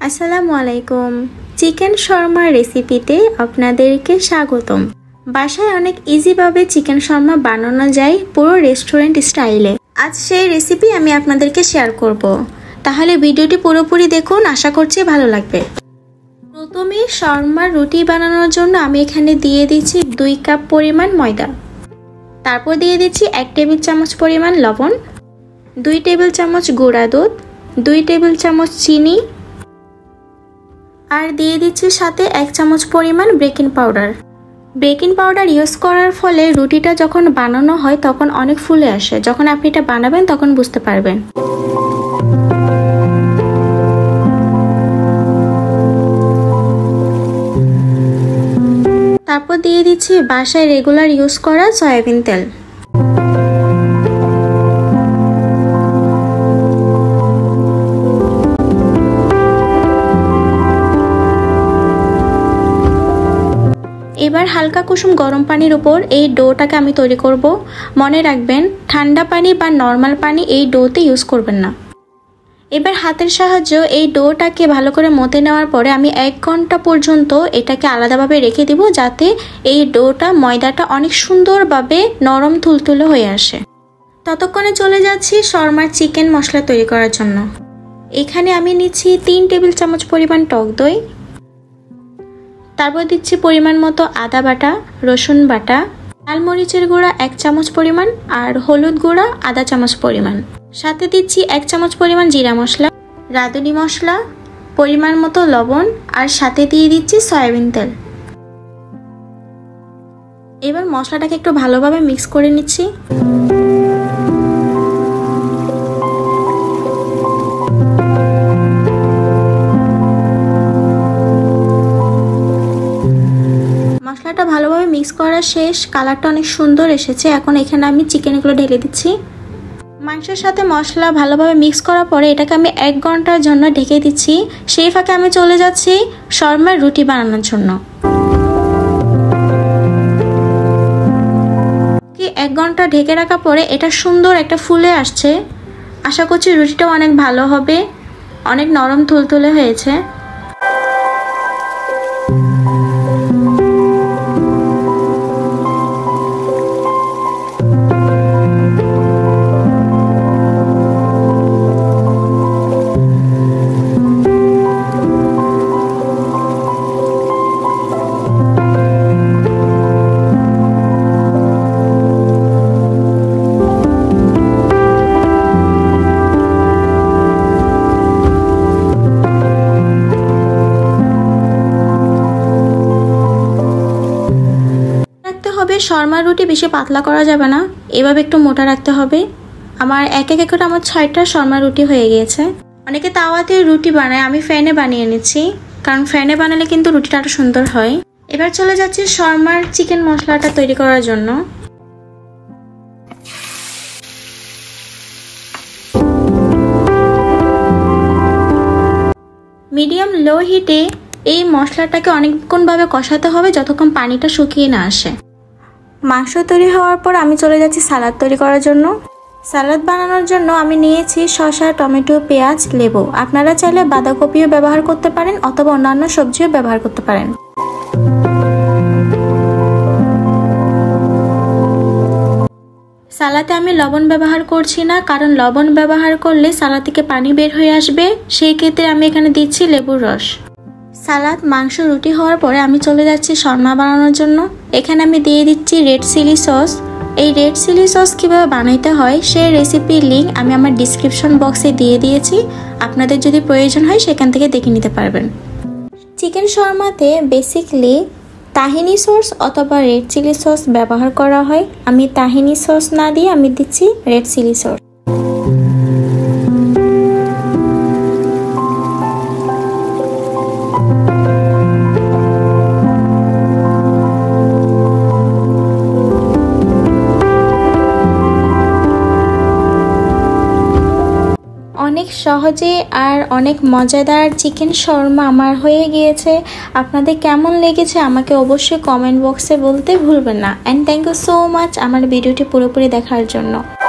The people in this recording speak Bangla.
আসসালামু আলাইকুম। চিকেন শর্মা রেসিপিতে আপনাদেরকে স্বাগতম। বাসায় অনেক ইজিভাবে চিকেন শর্মা বানানো যায় পুরো রেস্টুরেন্ট স্টাইলে। আজ সেই রেসিপি আমি আপনাদেরকে শেয়ার করব, তাহলে ভিডিওটি পুরোপুরি দেখুন, আশা করছি ভালো লাগবে। প্রথমে শর্মার রুটি বানানোর জন্য আমি এখানে দিয়ে দিচ্ছি 2 কাপ পরিমাণ ময়দা, তারপর দিয়ে দিচ্ছি 1 টেবিল চামচ পরিমাণ লবণ, 2 টেবিল চামচ গুঁড়া দুধ, 2 টেবিল চামচ চিনি, আর দিয়ে দিচ্ছি সাথে 1 চামচ পরিমাণ baking powder. Baking powder use করার ফলে রুটিটা যখন বানানো হয় তখন অনেক ফুলে আসে। যখন আপনি এটা বানাবেন তখন বুঝতে পারবেন। তারপর দিয়ে দিচ্ছি বাসায় রেগুলার ইউজ করা সয়াবিন তেল। এবার হালকা কুসুম গরম পানির উপর এই ডোটাকে আমি তৈরি করব। মনে রাখবেন, ঠান্ডা পানি বা নর্মাল পানি এই ডোতে ইউজ করবেন না। এবার হাতের সাহায্যে এই ডোটাকে ভালো করে মথে নেওয়ার পরে আমি 1 ঘন্টা পর্যন্ত এটাকে আলাদাভাবে রেখে দিব, যাতে এই ডোটা ময়দাটা অনেক সুন্দরভাবে নরম তুলতুলে হয়ে আসে। ততক্ষণে চলে যাচ্ছি শর্মার চিকেন মশলা তৈরি করার জন্য। এখানে আমি নিচ্ছি 3 টেবিল চামচ পরিমাণ টক দই, তারপর দিচ্ছি পরিমাণ মতো আদা বাটা, রসুন বাটা, লাল মরিচের গুঁড়া 1 চামচ পরিমাণ, আর হলুদ গুঁড়া আধা চামচ পরিমাণ। সাথে দিচ্ছি 1 চামচ পরিমাণ জিরা মশলা, রাঁধুনি মশলা, পরিমাণ মতো লবণ, আর সাথে দিয়ে দিচ্ছি সয়াবিন তেল। এবার মশলাটাকে একটু ভালোভাবে মিক্স করে নিচ্ছি। মশলাটা ভালোভাবে মিক্স করা শেষ, কালারটা অনেক সুন্দর এসেছে। এখন এখানে আমি চিকেনগুলো ঢেলে দিচ্ছি। মাংসের সাথে মশলা ভালোভাবে মিক্স করার পরে এটাকে আমি 1 ঘন্টার জন্য ঢেকে দিচ্ছি। সেই ফাঁকে আমি চলে যাচ্ছি শর্মার রুটি বানানোর জন্য। 1 ঘন্টা ঢেকে রাখার পরে এটা সুন্দর একটা ফুলে আসছে। আশা করছি রুটিটাও অনেক ভালো হবে, অনেক নরম তুলতুলে হয়েছে। শর্মার রুটি বেশি পাতলা করা যাবে না, এভাবে একটু মোটা রাখতে হবে। আমার এক করে আমার 6টা শর্মার রুটি হয়ে গিয়েছে। অনেকে তাওয়াতে রুটি বানায়, আমি ফ্যানে বানিয়ে নিচ্ছি, কারণ ফ্যানে বানালে কিন্তু রুটিটা আরো সুন্দর হয়। এবার চলে যাচ্ছি শর্মার চিকেন মশলাটা তৈরি করার জন্য। মিডিয়াম লো হিটে এই মশলাটাকে অনেকক্ষণভাবে কষাতে হবে, যতক্ষণ পানিটা শুকিয়ে না আসে। মাংস তৈরি হওয়ার পর আমি চলে যাচ্ছি সালাদ তৈরি করার জন্য। সালাদ বানানোর জন্য আমি নিয়েছি শসা, টমেটো, পেঁয়াজ, লেবু। আপনারা চাইলে বাঁধাকপিও ব্যবহার করতে পারেন অথবা অন্যান্য সবজিও ব্যবহার করতে পারেন। সালাদে আমি লবণ ব্যবহার করছি না, কারণ লবণ ব্যবহার করলে সালাদ থেকে পানি বের হয়ে আসবে। সেই ক্ষেত্রে আমি এখানে দিচ্ছি লেবুর রস। সালাদ, মাংস, রুটি হওয়ার পরে আমি চলে যাচ্ছি শর্মা বানানোর জন্য। এখানে আমি দিয়ে দিচ্ছি রেড চিলি সস। এই রেড চিলি সস কীভাবে বানাইতে হয় সেই রেসিপির লিঙ্ক আমি আমার ডিসক্রিপশন বক্সে দিয়ে দিয়েছি। আপনাদের যদি প্রয়োজন হয় সেখান থেকে দেখে নিতে পারবেন। চিকেন শর্মাতে বেসিকলি তাহিনি সস অথবা রেড চিলি সস ব্যবহার করা হয়। আমি তাহিনি সস না দিয়ে আমি দিচ্ছি রেড চিলি সস। অনেক সহজে আর অনেক মজাদার চিকেন শর্মা আমার হয়ে গিয়েছে। আপনাদের কেমন লেগেছে আমাকে অবশ্যই কমেন্ট বক্সে বলতে ভুলবেন না। And thank you so much আমার ভিডিওটি পুরোপুরি দেখার জন্য।